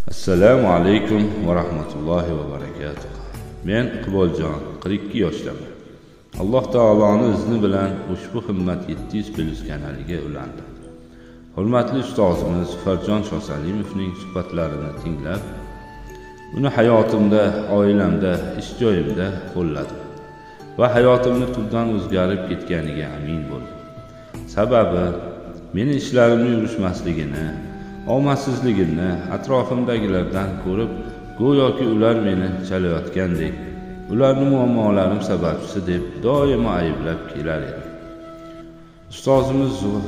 Assalomu alaykum va rahmatullohi va barakatuh. Men Iqboljon, 42 yoshdaman. Alloh taoloning izni bilan ushbu himmat 700+ kanaliga ulandim. Hurmatli ustozimiz Zufarjon Shosalimovning suhbatlarini tinglab, uni hayotimda, oilamda, ish joyimda qo'lladim va hayotimni tubdan o'zgarib ketganiga amin bo'ldim. Sababi meni ishlarimning yurishmasligini, omadsizligimni atrofimdagilardan ko'rib, go'yoki ular meni chalayotgandek, ularning muammolarim sababchisi deb doimo ayblab kelar edim. Ustozimiz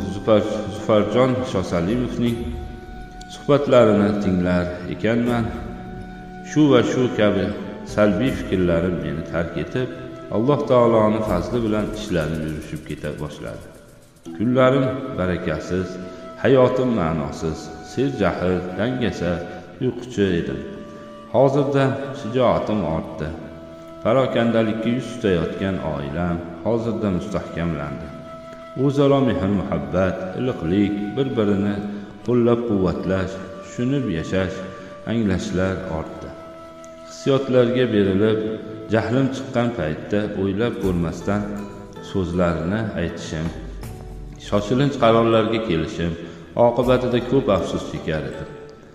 Zufarjon Shosalimovning suhbatlarini tinglar ekanman. Shu va shu kabi salbiy fikrlarim meni tark etib, Alloh taoloning fazli bilan ishlarim yurishib keta boshladi. Kunlarim barakasiz, hayotim ma'nosiz, serjahl, dangasa, uyquchi edim. Hozirda shijoatim ortdi. Parokandalikka yuz tutayotgan oilam hozirda mustahkamlandi. O'zaro mehr-muhabbat, iliqlik, bir-birini qo'llab-quvvatlash, tushunib yashash, anglashlar ortdi. Hissiyotlarga berilib, jahlim chiqqan paytda o'ylab ko'rmasdan so'zlarni aytishim, shoshilinch qarorlarga kelishim oqibatida ko'p afsus chekar edim.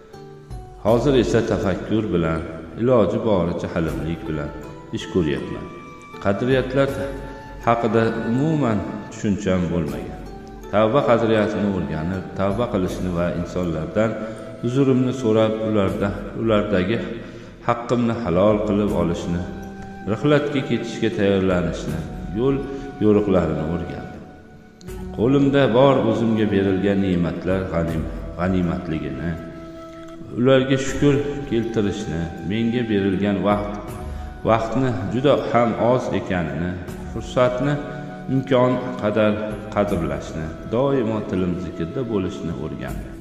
Hozir esa tafakkur bilan, iloji boricha halimlik bilan ish ko'ryapman. Qadriyatlar haqida umuman tushuncham bo'lmagan. Tavba qadriyatini o'rganib, tavba qilishni va insonlardan uzurimni so'rab, ulardagi haqqimni halol qilib olishni, rihlatga ketishga tayyorlanishni, yo'l yo'riqlarini o'rgandim. Qo'limda bor o'zimga berilgan ne'matlar g'animatligini, ularga shukr keltirishni, menga berilgan vaqtni juda ham oz ekanini, fursatni imkon qadar qadrlashni, doimo tilim zikrda bo'lishni o'rgandim.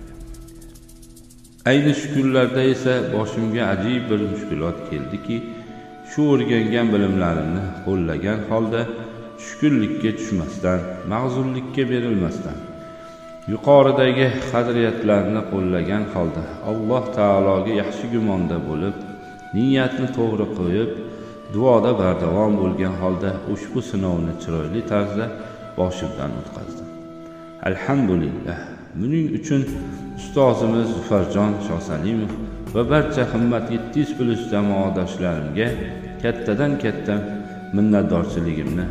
Ayni shu kunlarda esa boshimga ajib bir mushkulot keldiki, shu o'rgangan bilimlarimni qo'llagan holda tushkunlikka tushmasdan, mag'zurlikka berilmasdan, yuqoridagi qadriyatlarni qo'llagan holda Alloh taologa yaxshi gumonda bo'lib, niyatni to'g'ri qo'yib, duoda bardavom bo'lgan holda ushbu sinovni chiroyli tarzda boshimdan o'tkazdim. Alhamdulillah. Buning uchun ustozimiz Zufarjon Shosalimov va barcha himmat 700+ jamoadoshlarimga kattadan katta minnatdorchiligimni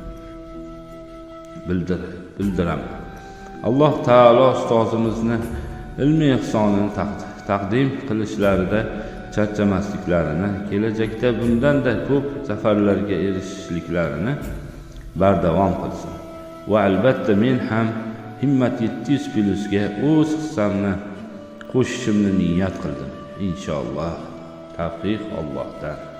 bildiraman. Alloh taolo ustozimizni ilmiy ihsonini taqdim qilishlariga charchamasliklarini, kelajakda bundan-da ko'p zafarlarga erishishliklarini bardavom qilsin. Va albatta men ham himmat 700+ ga o'z hissamni qo'shishimni niyat qildim. Inshaalloh. Tavfiq Allohdan.